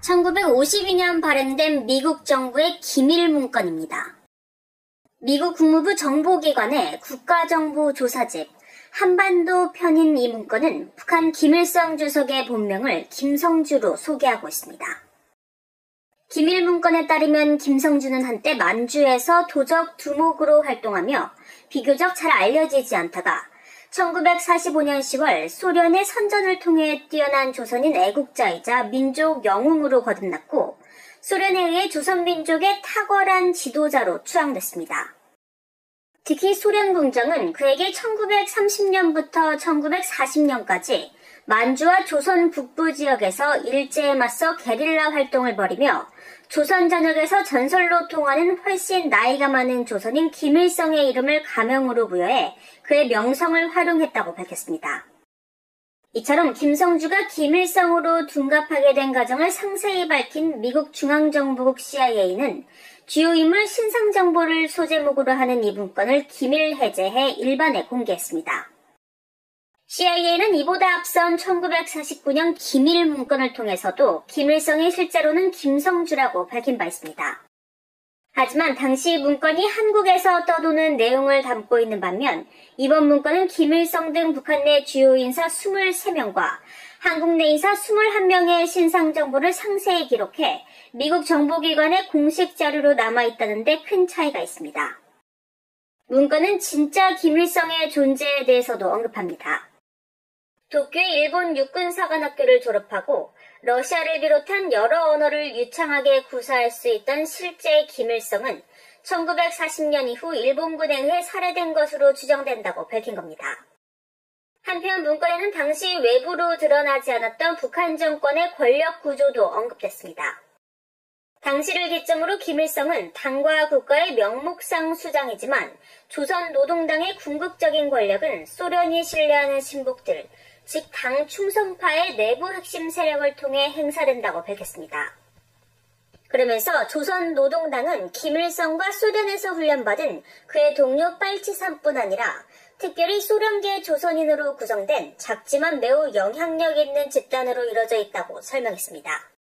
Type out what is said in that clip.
1952년 발행된 미국 정부의 기밀문건입니다. 미국 국무부 정보기관의 국가정보조사집 한반도 편인 이 문건은 북한 김일성 주석의 본명을 김성주로 소개하고 있습니다. 기밀문건에 따르면 김성주는 한때 만주에서 도적 두목으로 활동하며 비교적 잘 알려지지 않다가 1945년 10월 소련의 선전을 통해 뛰어난 조선인 애국자이자 민족 영웅으로 거듭났고 소련에 의해 조선민족의 탁월한 지도자로 추앙됐습니다. 특히 소련 궁정은 그에게 1930년부터 1940년까지 만주와 조선 북부 지역에서 일제에 맞서 게릴라 활동을 벌이며 조선 전역에서 전설로 통하는 훨씬 나이가 많은 조선인 김일성의 이름을 가명으로 부여해 그의 명성을 활용했다고 밝혔습니다. 이처럼 김성주가 김일성으로 둔갑하게 된 과정을 상세히 밝힌 미국 중앙정보국 CIA는 주요 인물 신상 정보를 소제목으로 하는 이 문건을 기밀 해제해 일반에 공개했습니다. CIA는 이보다 앞선 1949년 기밀 문건을 통해서도 김일성이 실제로는 김성주라고 밝힌 바 있습니다. 하지만 당시 문건이 한국에서 떠도는 내용을 담고 있는 반면 이번 문건은 김일성 등 북한 내 주요 인사 23명과 한국 내 인사 21명의 신상 정보를 상세히 기록해 미국 정보기관의 공식 자료로 남아있다는 데 큰 차이가 있습니다. 문건은 진짜 김일성의 존재에 대해서도 언급합니다. 도쿄의 일본 육군사관학교를 졸업하고 러시아를 비롯한 여러 언어를 유창하게 구사할 수 있던 실제 김일성은 1940년 이후 일본군에 의해 살해된 것으로 추정된다고 밝힌 겁니다. 한편 문건에는 당시 외부로 드러나지 않았던 북한 정권의 권력 구조도 언급됐습니다. 당시를 기점으로 김일성은 당과 국가의 명목상 수장이지만 조선노동당의 궁극적인 권력은 소련이 신뢰하는 신복들, 즉 당 충성파의 내부 핵심 세력을 통해 행사된다고 밝혔습니다. 그러면서 조선노동당은 김일성과 소련에서 훈련받은 그의 동료 빨치산뿐 아니라 특별히 소련계 조선인으로 구성된 작지만 매우 영향력 있는 집단으로 이루어져 있다고 설명했습니다.